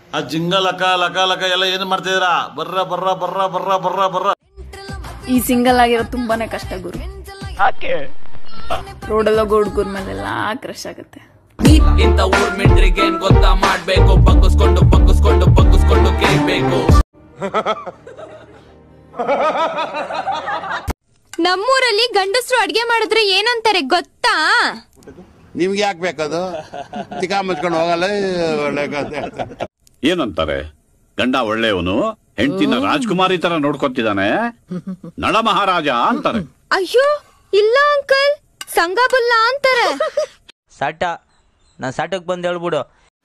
ಆ ಜಿಂಗ ಲಕ ಲಕ ಲಕ ಎಲ್ಲ ಏನ್ ಮಾಡ್ತಿದ್ದೀರಾ? ಬರ್ರ ಬರ್ರ ಬರ್ರ ಬರ್ರ ಬರ್ರ ಬರ್ರ. ಈ ಸಿಂಗಲ್ ಆಗಿರೋ ತುಂಬಾನೇ ಕಷ್ಟ ಗುರು. ರೋಡೆಲ್ಲ ಹುಡುಗರ ಮೇಲೆಲ್ಲ ಕ್ರಶ್ ಆಗುತ್ತೆ. ಇಂತ ಊರ್ ಮಿಂಟ್ರಿಗೆ ಏನ್ ಗೊತ್ತಾ ಮಾಡ್ಬೇಕು, ಬಗ್ಗಿಸ್ಕೊಂಡು ಬಗ್ಗಿಸ್ಕೊಂಡು ಬಗ್ಗಿಸ್ಕೊಂಡು ಕೇಳ್ಬೇಕು. ನಮ್ಮೂರಲ್ಲಿ ಗಂಡಸರು ಅಡ್ಗೆ ಮಾಡಿದ್ರೆ ಏನಂತಾರೆ ಗೊತ್ತಾ? ನಿಮ್ಗೆ ಯಾಕೆ ಬೇಕದು? ತಿಕಾ ಮುಚ್ಕೊಂಡು ಹೋಗಲ್ಲ. ಏನಂತಾರೆ? ಗಂಡ ಒಳ್ಳೆಯವನು, ಹೆಂಡತಿನ ರಾಜ್ಕುಮಾರಿ ತರ ನೋಡ್ಕೊತಿದ್ದಾನೆ, ನಳ ಮಹಾರಾಜ ಅಂತಾರೆ. ಅಯ್ಯೋ ಇಲ್ಲ ಅಂಕಲ್, ಸಂಗಬುಲ್ಲ ಅಂತಾರೆ. ಸಾಟ ನಾನ್ ಸಾಟಕ್ ಬಂದ್ ಹೇಳ್ಬಿಡು.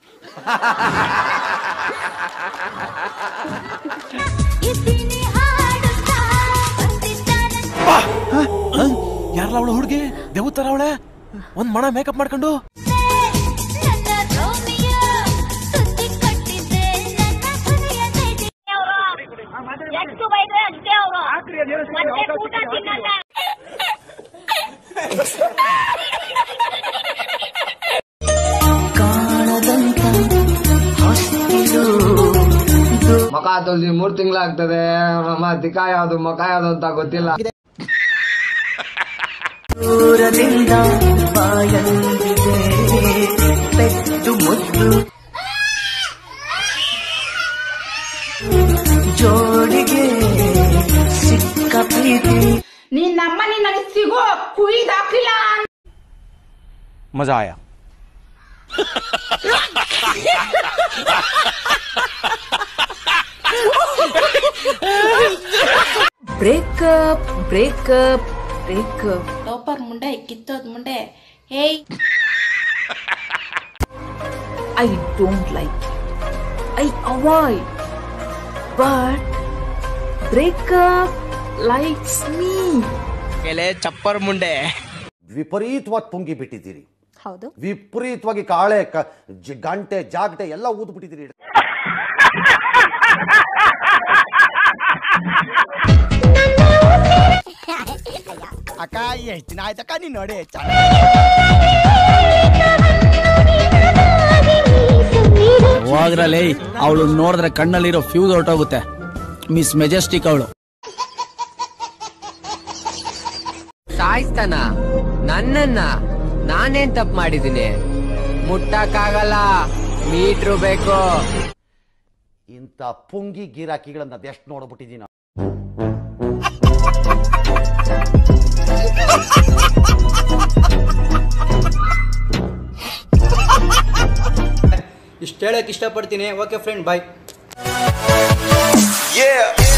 ಯಾರಲ್ಲ ಅವಳು ಹುಡುಗಿ? ದೇವತರ ಅವಳೆ, ಒಂದ್ ಮಣ ಮೇಕಪ್ ಮಾಡ್ಕೊಂಡು. ಮಕ ತೊಳ್ದಿ 3 ತಿಂಗಳಾಗ್ತದೆ. ನಮ್ಮ ದಿಕ್ಕ ಯಾವ್ದು ಮಕ ಯಾವ್ದು ಅಂತ ಗೊತ್ತಿಲ್ಲ. ದೂರದಿಂದ ಬಾಯಂದಿದೆ ಪೆಟ್ಟು ಮುದ್ದು ಜೋಡಿಗೆ ಸಿಕ್ಕ ಪ್ರೀತಿ. ನಿನ್ನಮ್ಮ ನನಗೆ ಸಿಗೋ ಕುಯ್ದಾಕಿಲ್ಲ. ಮಜಾ ಆಯಾ. Breakup breakup breakup. ಟೋಪರ್ ಮುಂಡೆ ಕಿತ್ತೋದ್ ಮುಂಡೆ. Hey, I don't like, I avoid, but breakup likes me. ಕೆಲೆ ಚಪ್ಪರ್ ಮುಂಡೆ. ವಿಪರೀತವಾಗಿ ತುಂಗಿ ಬಿಟ್ಟಿದ್ದೀರಿ. ಹೌದು, ವಿಪರೀತವಾಗಿ ಕಾಳೆ ಗಂಟೆ ಜಾಗಟೆ ಎಲ್ಲ ಊದು ಬಿಟ್ಟಿದ್ದೀರಿ. ಅಕ್ಕ ಎಷ್ಟು ದಿನ ಆಯ್ತಕ್ಕ ನೀನ್ ನೋಡಿ. ಹೋಗ್ರಲ್ಲಿ ಅವಳು ನೋಡಿದ್ರೆ ಕಣ್ಣಲ್ಲಿರೋ ಫ್ಯೂಸ್ ಹೊರಟೋಗುತ್ತೆ. ಮಿಸ್ ಮೆಜೆಸ್ಟಿಕ್ ಅವಳು. ಸಾಯಿಸ್ತಾನ ನನ್ನನ್ನ? ನಾನೇನ್ ತಪ್ಪು ಮಾಡಿದ್ದೀನಿ? ಮುಟ್ಟಕ್ಕಾಗಲ್ಲ, ಮೀಟ್ರು ಬೇಕು. ಇಂಥ ಪುಂಗಿ ಗಿರಾಕಿಗಳನ್ನ ಎಷ್ಟು ನೋಡ್ಬಿಟ್ಟಿದ್ದೀನಿ. ಇಷ್ಟು ಹೇಳಕ್ ಇಷ್ಟಪಡ್ತೀನಿ. Okay friend, bye. Yeah.